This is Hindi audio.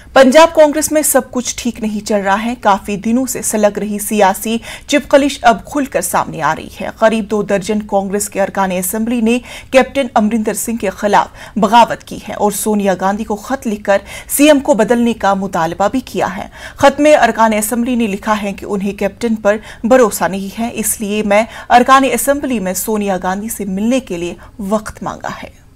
पंजाब कांग्रेस में सब कुछ ठीक नहीं चल रहा है। काफी दिनों से सलग रही सियासी चिपकलिश अब खुलकर सामने आ रही है। करीब 2 दर्जन कांग्रेस के अरकान असेंबली ने कैप्टन अमरिंदर सिंह के खिलाफ बगावत की है और सोनिया गांधी को खत लिखकर सीएम को बदलने का मुतालबा भी किया है। खत में अरकान असेंबली ने लिखा है कि उन्हें कैप्टन पर भरोसा नहीं है, इसलिए मैं अरकान असेंबली में सोनिया गांधी से मिलने के लिए वक्त मांगा है।